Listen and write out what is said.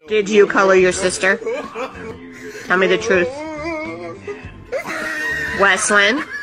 Did you color your sister? Tell me the truth. Weslin?